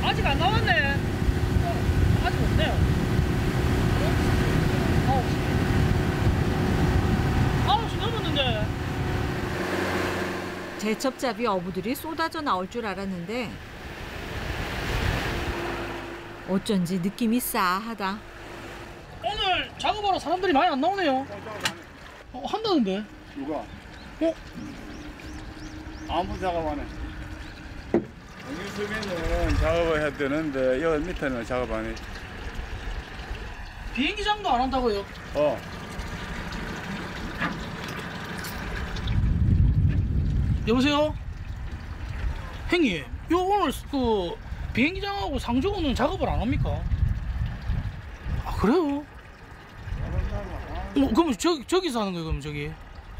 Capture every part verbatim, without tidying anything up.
아직 안 나왔네. 어, 아직 없네요. 아홉 시. 아홉 시 넘었는데. 제첩잡이 어부들이 쏟아져 나올 줄 알았는데 어쩐지 느낌이 싸하다. 오늘 작업하러 사람들이 많이 안 나오네요. 어, 한다는데. 누가? 어? 아무 작업 안 해. 여기 수비는 작업을 해야 되는데 여기 밑에는 작업 안 해. 비행기장도 안 한다고요? 어. 여보세요? 형님, 요 오늘 그 비행기장하고 상주호는 작업을 안 합니까? 아 그래요? 어, 그럼 저기 저기서 하는 거예요? 그럼 저기?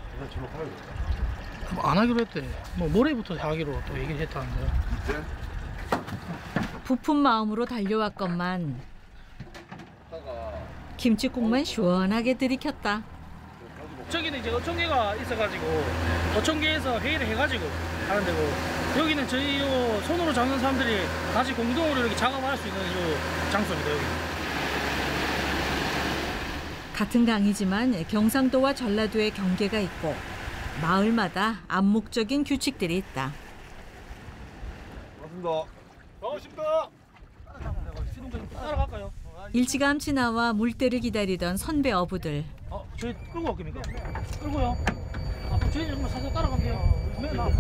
그럼 안 하기로 했대. 뭐 모레부터 하기로 또 얘기를 했다는데. 이제? 부푼 마음으로 달려왔건만 김칫국만 시원하게 들이켰다. 저기는 이제 어촌계가 있어가지고 어촌계에서 회의를 해가지고 하는 데고, 여기는 저희 요 손으로 잡는 사람들이 같이 공동으로 이렇게 작업할 수 있는 요 장소입니다. 여기. 같은 강이지만 경상도와 전라도의 경계가 있고 마을마다 암묵적인 규칙들이 있다. 반갑습니다. 반갑습니다. 따라갈까요? 일찌감치 나와 물때를 기다리던 선배 어부들. 어, 저희 끌고 갈깁니까? 끌고요. 아, 그럼 저희 정말 살짝 따라간대요. 왜 나?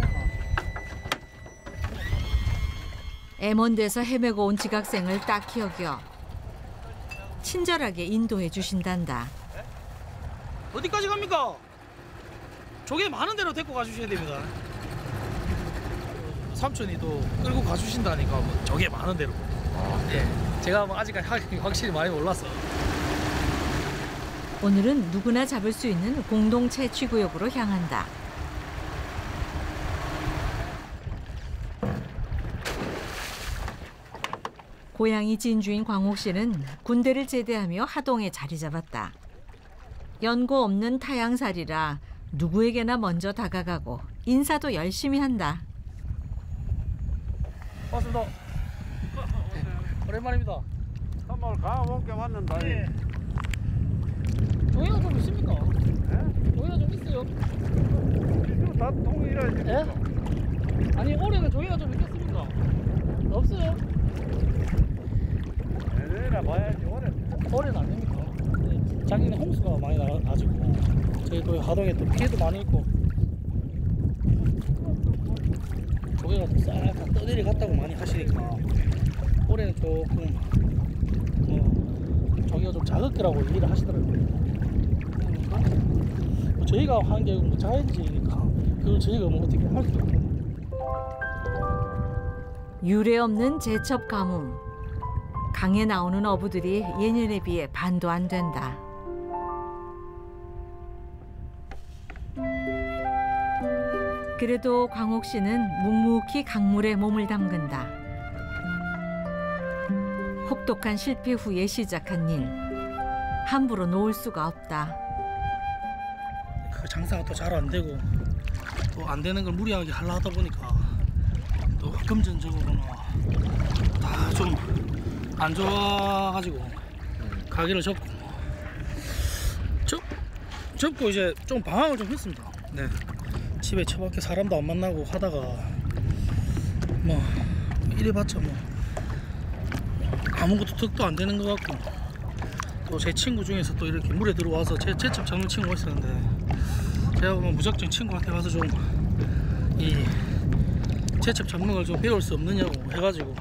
애먼 데서 헤매고 온 지각생을 딱히 여겨 친절하게 인도해 주신단다. 어디까지 갑니까? 조개 많은 데로 데리고 가주셔야 됩니다. 삼촌이 또 끌고 가주신다니까 뭐 조개 많은 데로. 예, 제가 뭐 아직까지 확실히 많이 몰랐어. 오늘은 누구나 잡을 수 있는 공동 채취구역으로 향한다. 고향이 진주인 광옥 씨는 군대를 제대하며 하동에 자리 잡았다. 연고 없는 타양살이라 누구에게나 먼저 다가가고 인사도 열심히 한다. 반갑습니다. 오랜만입니다. 한번 가볼게 왔는데. 네. 조개가 좀 있습니까? 예? 조개가 좀 있어요. 이거 다 통일해야지. 예? 아니 올해는 조개가 좀 있겠습니까? 없어요. 내년에 봐야지 올해. 올해는 안 됩니까? 네. 작년에 홍수가 많이 나가지고 저희 또 하동에 또 피해도 많이 있고 조개가 싹 떠내려 갔다고 많이 하시니까 올해는 조금 뭐 조개가 좀 작을거라고 얘기를 하시더라고요. 그러니까 뭐 저희가 한 게 뭐 자연지니까 그걸 저희가 뭐 어떻게 할 수도 없고. 유례 없는 제첩 가뭄. 강에 나오는 어부들이 예년에 비해 반도 안 된다. 그래도 광옥 씨는 묵묵히 강물에 몸을 담근다. 혹독한 실패 후에 시작한 일. 함부로 놓을 수가 없다. 그 장사가 또 잘 안 되고 또 안 되는 걸 무리하게 하려 하다 보니까 또 금전적으로나 다 좀 안 좋아가지고 가게를 접고 접, 접고 이제 좀 방황을 좀 했습니다. 네. 집에 처밖에 사람도 안 만나고 하다가 뭐 이래봤자 뭐 아무것도 득도 안 되는 것 같고, 또 제 친구 중에서 또 이렇게 물에 들어와서 제 제첩 잡는 친구가 있었는데 제가 보면 무작정 친구한테 가서 좀 이 제첩 잡는 걸 좀 배울 수 없느냐고 해가지고.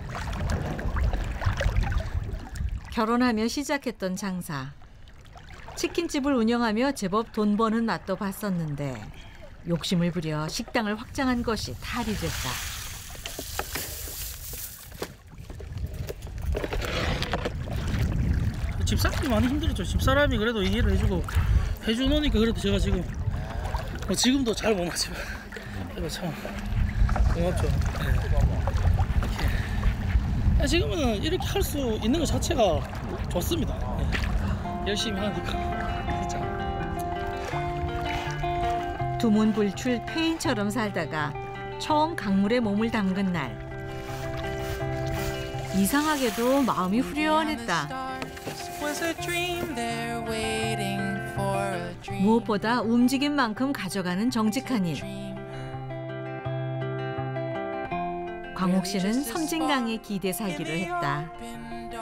결혼하며 시작했던 장사. 치킨집을 운영하며 제법 돈 버는 맛도 봤었는데 욕심을 부려 식당을 확장한 것이 탈이 됐다. 집사람이 많이 힘들었죠. 집사람이 그래도 이해를 해주고 해주노니까 그래도 제가 지금 뭐 지금도 잘 못 하지만 그래도 참 고맙죠. 네. 이렇게. 지금은 이렇게 할 수 있는 것 자체가 좋습니다. 네. 열심히 하니까 진짜. 두문불출 폐인처럼 살다가 처음 강물에 몸을 담근 날. 이상하게도 마음이 후련했다. 무엇보다 움직인 만큼 가져가는 정직한 일. 광옥 씨는 섬진강에 기대 살기로 했다.